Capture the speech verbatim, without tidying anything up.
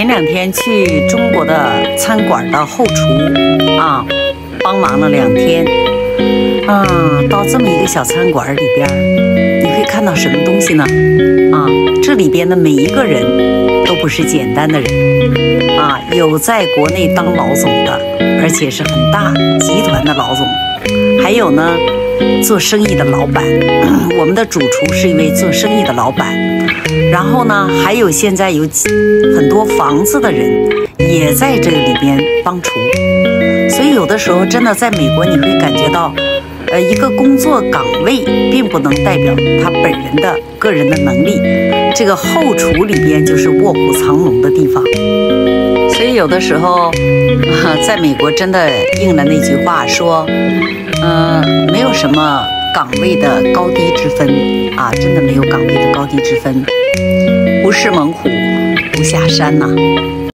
两天去中国的餐馆的后厨啊，帮忙了两天啊，到这么一个小餐馆里边，你会看到什么东西呢？啊，这里边的每一个人都不是简单的人啊，有在国内当老总的，而且是很大集团的老总，还有呢做生意的老板。我们的主厨是一位做生意的老板，然后呢还有现在有很多房子的人也在这个里边帮厨，所以有的时候真的在美国你会感觉到呃，一个工作岗位并不能代表他本人的个人的能力，这个后厨里边就是卧虎藏龙的地方。所以有的时候、呃、在美国真的应了那句话说呃，没有什么岗位的高低之分啊，真的没有岗位的高低之分，不是猛虎不下山呐、啊